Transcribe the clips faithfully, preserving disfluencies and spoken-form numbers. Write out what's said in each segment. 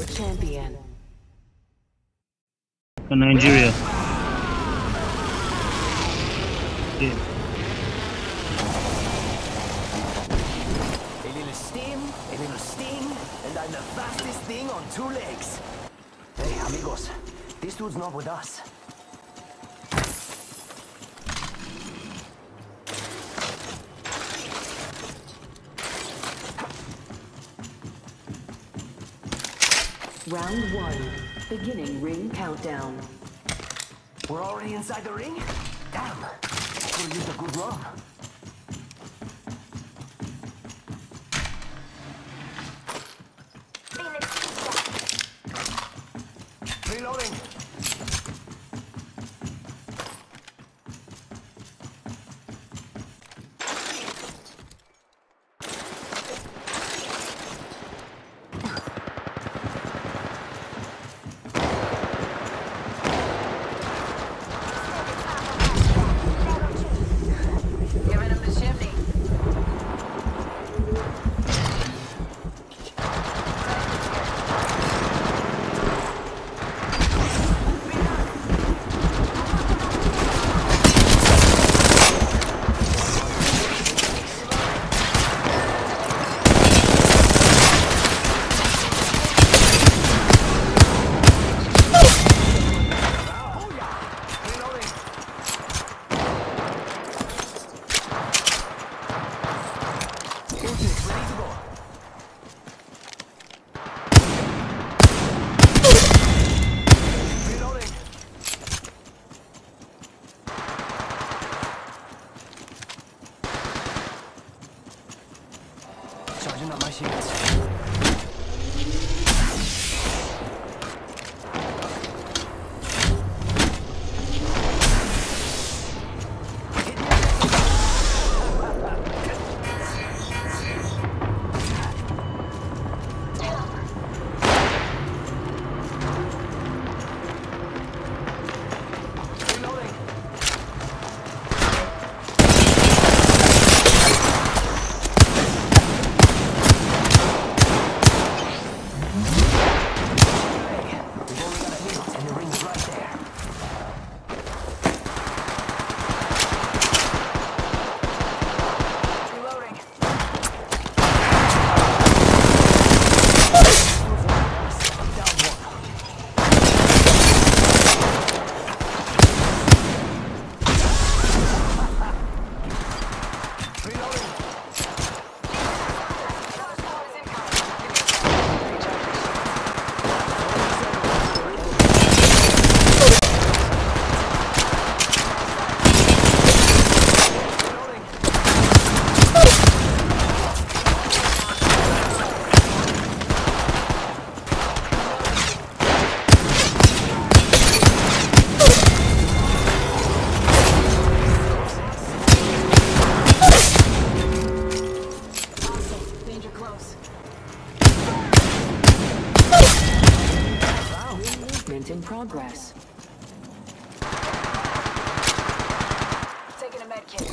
champion. Nigeria. Yeah. A little steam, a little sting, and I'm the fastest thing on two legs. Hey, amigos, this dude's not with us. Round one, beginning ring countdown. We're already inside the ring? Damn, could've used a good run. Reloading. Giving him the chimney. Charging up my shields. In progress. Taking a med kit.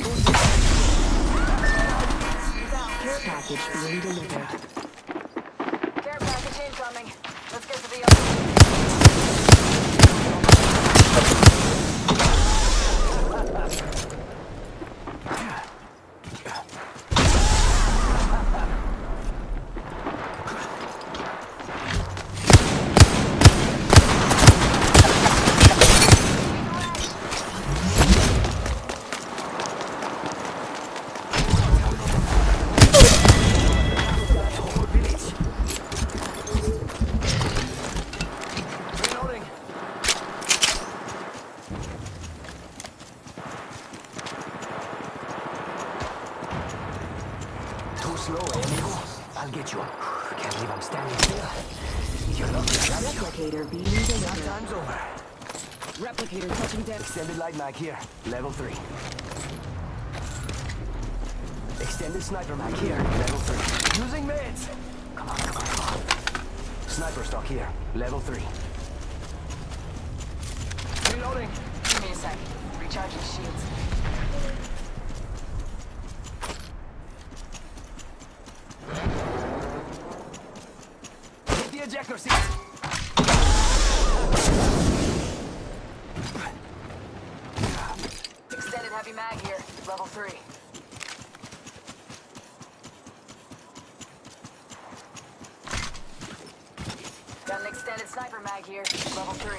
Care package being delivered. Care package incoming. Let's get to the other. Slow, eh, amigo? I'll get you. Can't believe I'm standing still. You're lucky I got you. Replicator being delivered. Time's over. Replicator touching deck. Extended light mag here, level three. Extended sniper mag here, level three. Using meds. Come on, come on, come on. Sniper stock here, level three. Reloading. Give me a sec. Recharging shields. Hit the ejector seat. mag here, level three. Got an extended sniper mag here, level three.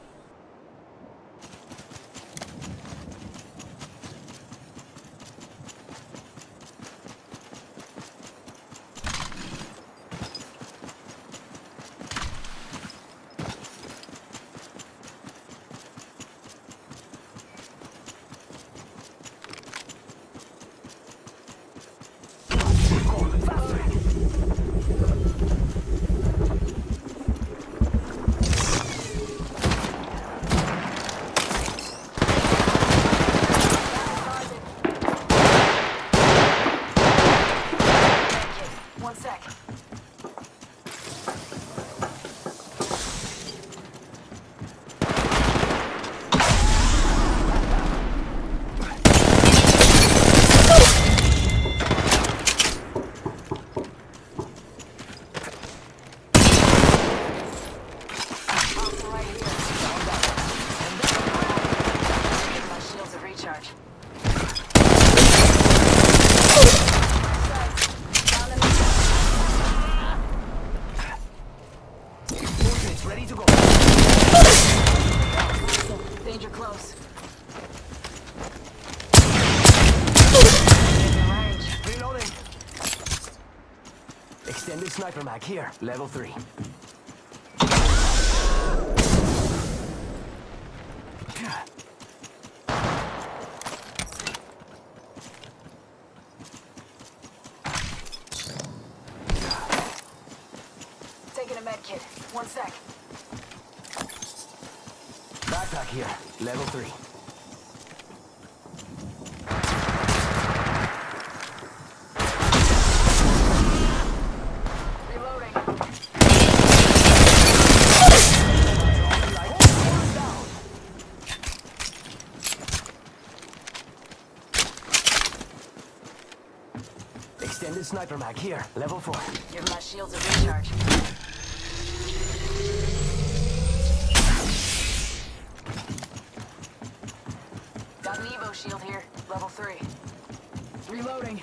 One sec. Also right here. My shields have recharged. It's ready to go. Danger close. Reloading. Extended sniper mag here, level three. Taking a med kit. One sec. Backpack here, level three. Reloading. Extended sniper mag here, level four. Give my shields a recharge. Got an Evo shield here, level three. Reloading.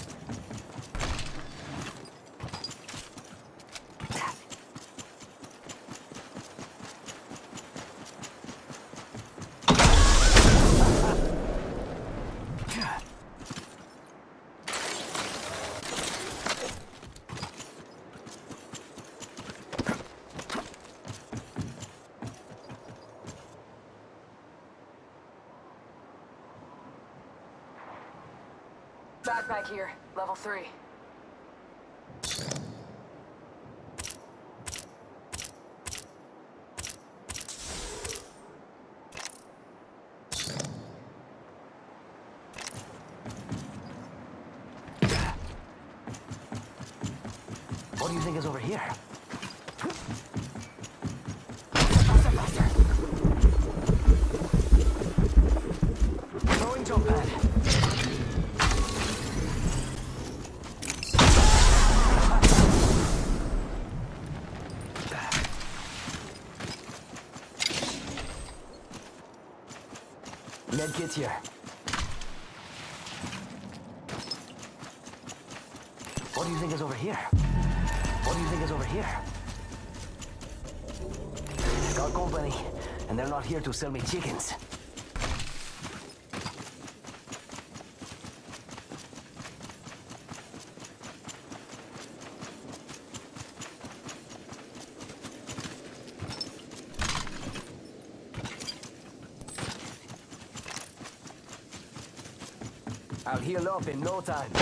Backpack here, level three. What do you think is over here? Faster, faster. Throwing jump pad. Med kits here. What do you think is over here? What do you think is over here? Got company, and they're not here to sell me chickens. I'll heal up in no time.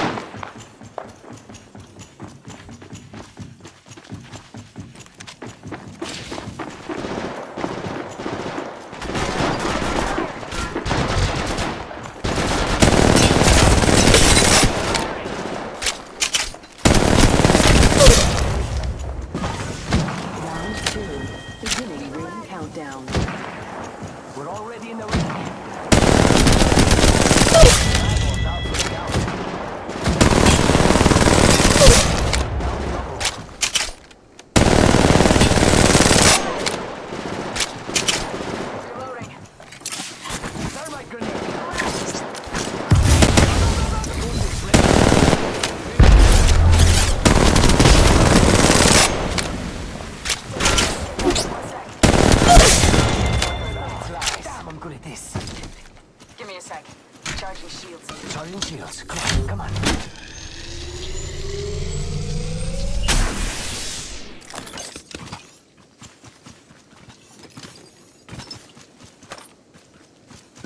Round two. Beginning ring countdown. We're already in the ring.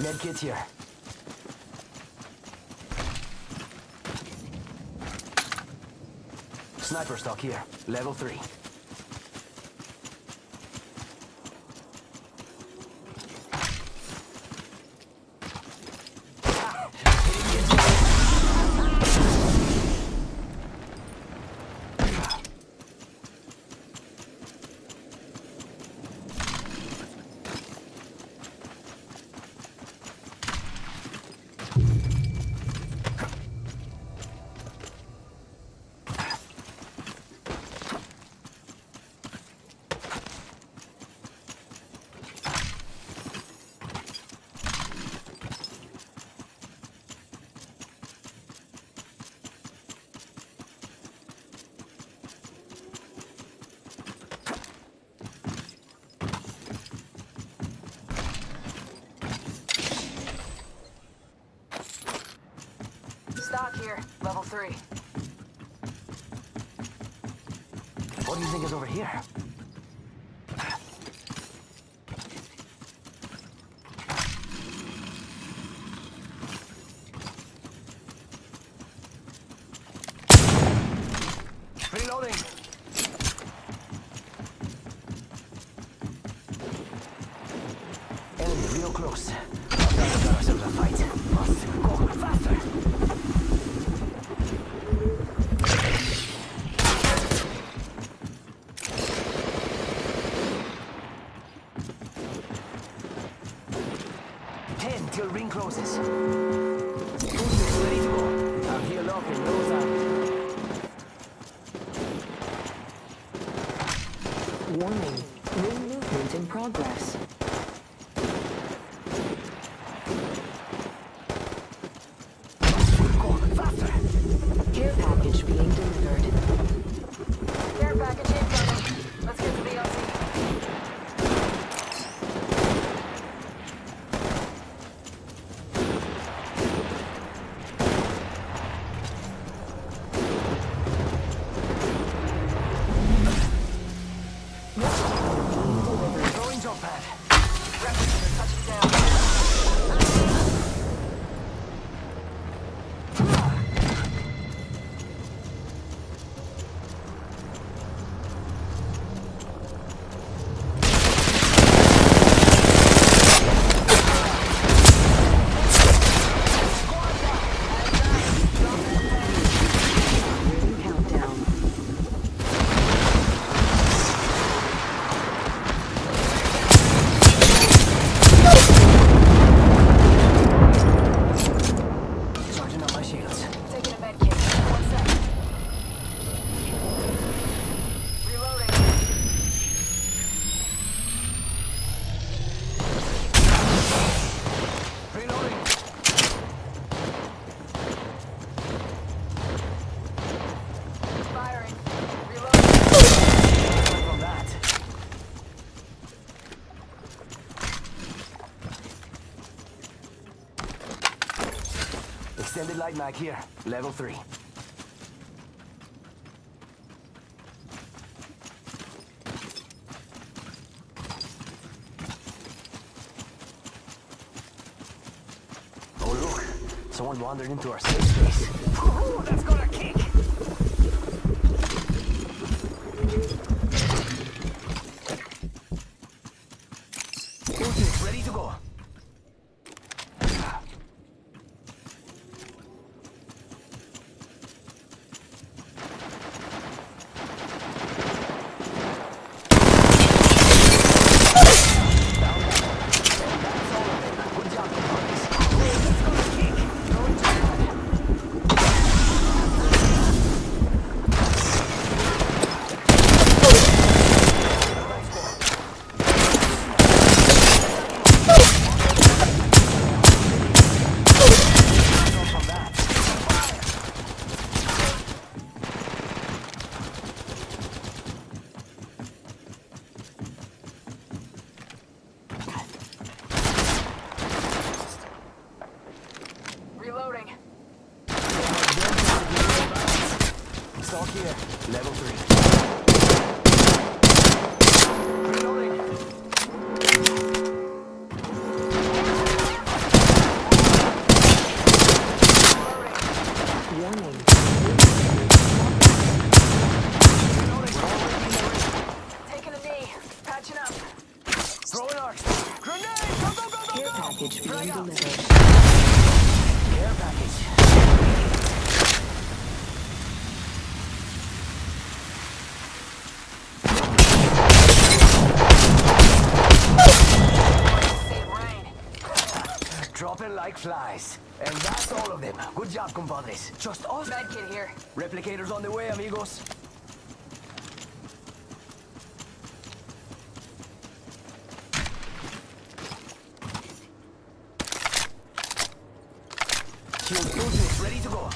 Medkit here. Sniper stock here. Level three. Stock here, level three. What do you think is over here? Reloading. Enemy real close. We've got ourselves a fight. Must go faster. Ten till ring closes. Boosters ready to go. I'll heal up in no time. Warning. Ring movement in progress. Go faster. Care package being delivered. Care package incoming. Let's get to the L Z. Throwing jump pad. Replicator touching down. Ring countdown. Charging up my shields. Taking a med kit. One sec. Reloading. Reloading. Firing. Reloading. From that. Extended light mag here. Level three. Oh look, someone wandered into our safe space. Ooh, that's got a kick! Ultimate's ready to go. Good job, boys. That's got a kick. Throwing jump pad. Drone delivered. Care package. Save rain. Dropping like flies. And that's all of them. Good job, compadres. Just us. Medkit here. Replicators on the way, amigos. Shield cruisers ready to go.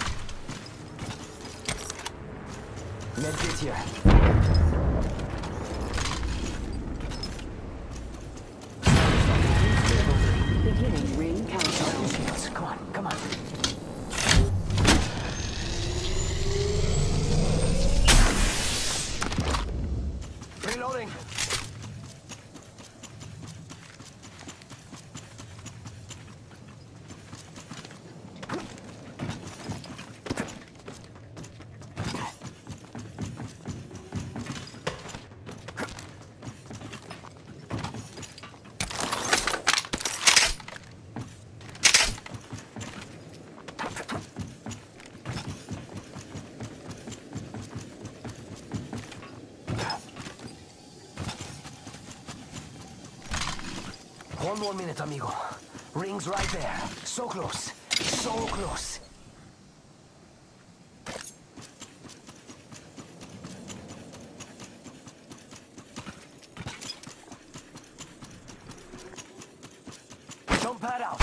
Medkit here. Beginning ring countdown. Shields, come on, come on. Reloading. One more minute, amigo. Ring's right there. So close. So close. Jump pad out.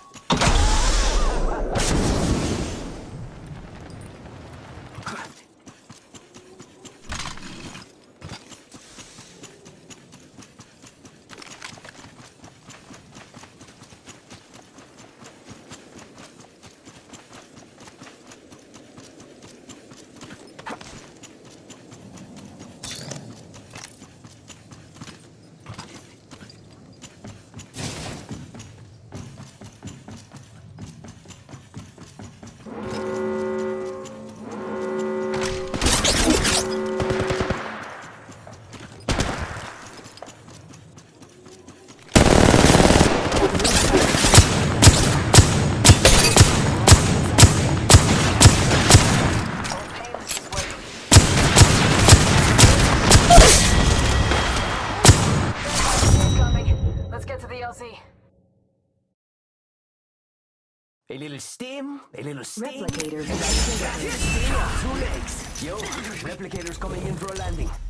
A little steam, a little steam. Replicators. And I think I hear steam on two legs. Yo, replicators coming in for a landing.